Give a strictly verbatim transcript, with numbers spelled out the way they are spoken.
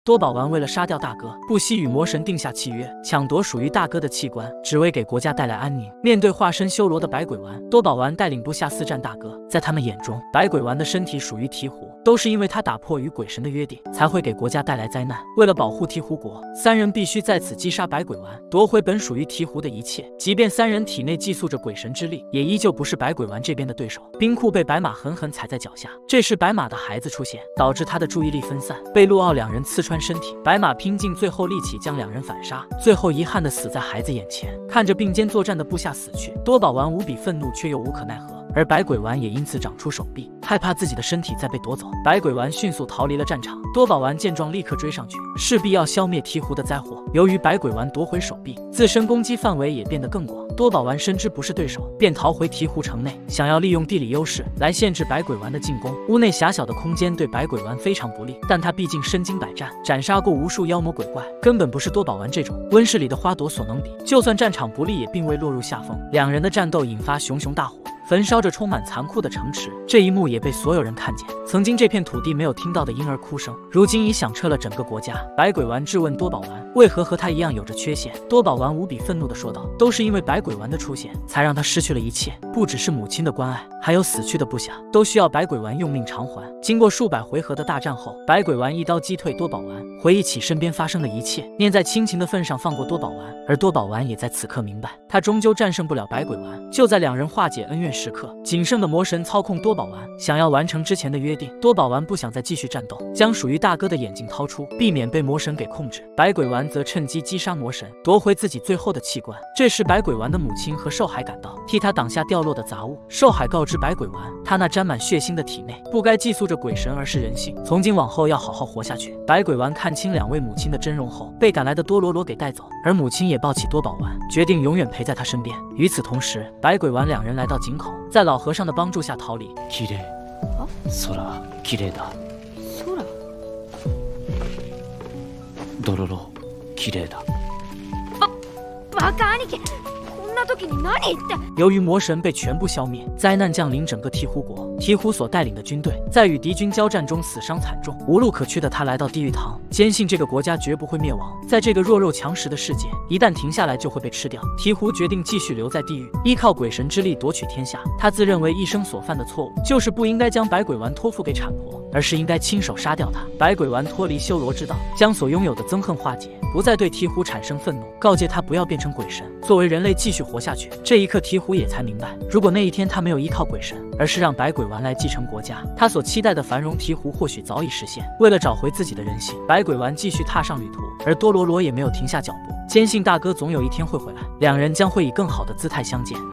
多宝丸为了杀掉大哥，不惜与魔神定下契约，抢夺属于大哥的器官，只为给国家带来安宁。面对化身修罗的百鬼丸，多宝丸带领部下四战大哥。在他们眼中，百鬼丸的身体属于鹈鹕，都是因为他打破与鬼神的约定，才会给国家带来灾难。为了保护鹈鹕国，三人必须在此击杀百鬼丸，夺回本属于鹈鹕的一切。即便三人体内寄宿着鬼神之力，也依旧不是百鬼丸这边的对手。冰库被白马狠狠踩在脚下，这时白马的孩子出现，导致他的注意力分散，被陆奥两人刺穿身体。白马拼尽最后力气将两人反杀，最后遗憾的死在孩子眼前。看着并肩作战的部下死去，多宝丸无比愤怒，却又无可奈何。而百鬼丸也因此长出手臂，害怕自己的身体再被夺走。百鬼丸迅速逃离了战场，多宝丸见状立刻追上去，势必要消灭鹈鹕的灾祸。由于百鬼丸夺回手臂，自身攻击范围也变得更广。多宝丸深知不是对手，便逃回鹈鹕城内，想要利用地理优势来限制百鬼丸的进攻。屋内狭小的空间对百鬼丸非常不利，但他毕竟身经百战，斩杀过无数妖魔鬼怪，根本不是多宝丸这种温室里的花朵所能比。就算战场不利，也并未落入下风。两人的战斗引发熊熊大火，焚烧着充满残酷的城池，这一幕也被所有人看见。曾经这片土地没有听到的婴儿哭声，如今已响彻了整个国家。百鬼丸质问多宝丸，为何和他一样有着缺陷？多宝丸无比愤怒地说道：“都是因为百鬼丸的出现，才让他失去了一切，不只是母亲的关爱，还有死去的部下，都需要百鬼丸用命偿还。”经过数百回合的大战后，百鬼丸一刀击退多宝丸，回忆起身边发生的一切，念在亲情的份上放过多宝丸。而多宝丸也在此刻明白，他终究战胜不了百鬼丸。就在两人化解恩怨时刻，仅剩的魔神操控多宝丸，想要完成之前的约定。多宝丸不想再继续战斗，将属于大哥的眼镜掏出，避免被魔神给控制。百鬼丸则趁机击杀魔神，夺回自己最后的器官。这时百鬼丸的母亲和兽海赶到，替他挡下掉落的杂物。兽海告知百鬼丸，他那沾满血腥的体内不该寄宿着鬼神，而是人性，从今往后要好好活下去。百鬼丸看清两位母亲的真容后，被赶来的多罗罗给带走，而母亲也抱起多宝丸，决定永远陪在他身边。与此同时，百鬼丸两人来到井口，在老和尚的帮助下逃离。 綺麗。空綺麗だ。 空。 ドロロ綺麗だ。 ババカ兄貴、こんな時に何言って。 由于魔神被全部消灭，灾难降临整个鹈鹕国。鹈鹕所带领的军队在与敌军交战中死伤惨重，无路可去的他来到地狱堂，坚信这个国家绝不会灭亡。在这个弱肉强食的世界，一旦停下来就会被吃掉。鹈鹕决定继续留在地狱，依靠鬼神之力夺取天下。他自认为一生所犯的错误，就是不应该将百鬼丸托付给产婆，而是应该亲手杀掉他。百鬼丸脱离修罗之道，将所拥有的憎恨化解，不再对鹈鹕产生愤怒，告诫他不要变成鬼神，作为人类继续活下去。这一刻，鹈鹕也才明白，如果那一天他没有依靠鬼神，而是让百鬼丸来继承国家，他所期待的繁荣，鹈鹕或许早已实现。为了找回自己的人性，百鬼丸继续踏上旅途，而多罗罗也没有停下脚步，坚信大哥总有一天会回来，两人将会以更好的姿态相见。